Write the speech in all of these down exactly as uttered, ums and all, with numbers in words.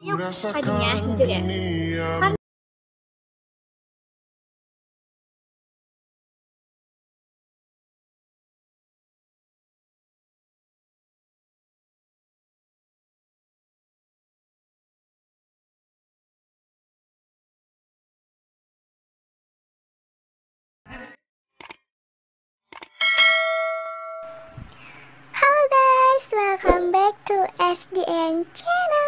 Yuk, tadinya jujur ya. Kan Halo guys, welcome back to S D N channel.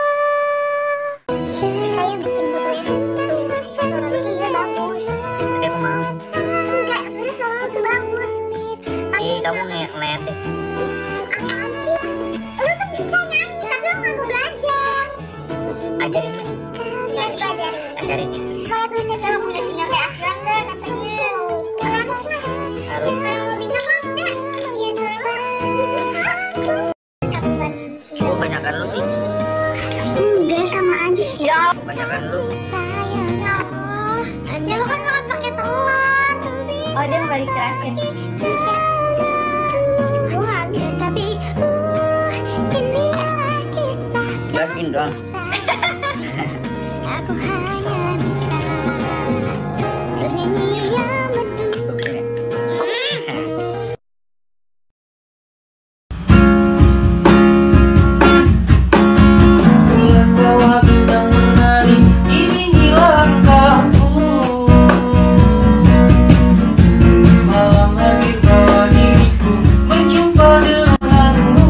Saya bikin botol tas, suara bikinnya bagus. Tapi aku mau. Enggak, sebenarnya suara itu bagus. Ih, kamu net-net deh. Apaan sih? Lu tuh bisa nyanyi, tapi lu nggak mau belajar. Ajarin. Ya, belajarin. Ajarin ya. Saya tulisnya selalu punya sinyal kayak akhiran deh, rasanya. Harus lah. Harus. Kalau nggak bisa kan enggak. Iya, suara bisa. Satu lagi. Oh, banyakan lu sih. Enggak, sama aja sih. Ya, banyakan lu. Ya Allah, ya lu kan makan pakai telur. oh dia balik kerasin. Gue habis tapi uh, ini adalah kisah Jelasin dong. aku hanya bisa bernyanyi yang merdu. Bulan bawah bintang menari, inilah kamu. Malam hari bawa diriku berjumpa denganmu.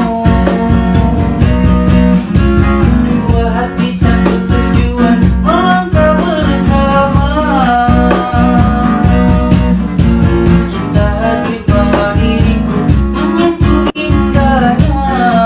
Dua hati satu tujuan melangkah bersama. Cinta hati bawa diriku menyentuh indahnya.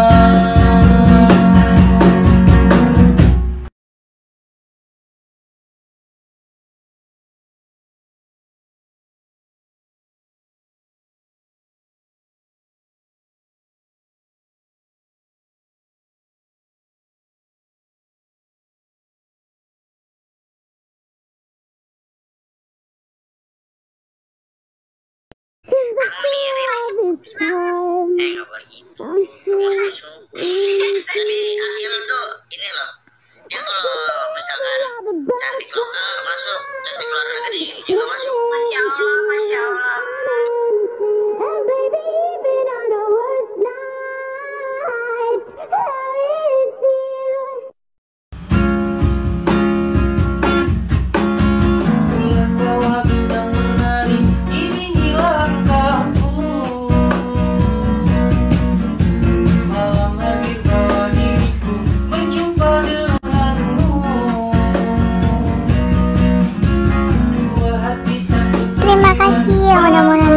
Eh, nggak boleh gitu. Kamu susu. Tapi Akil tuh ini loh. Dia kalau misalkan cantik lokal masuk, cantik luar negeri juga masuk. Masya Allah, Masya Allah. Bulan bawah bintang menari, inilah kamu. Malam hari bawa diriku berjumpa denganmu. Dua hati satu. Terima kasih yang udah mau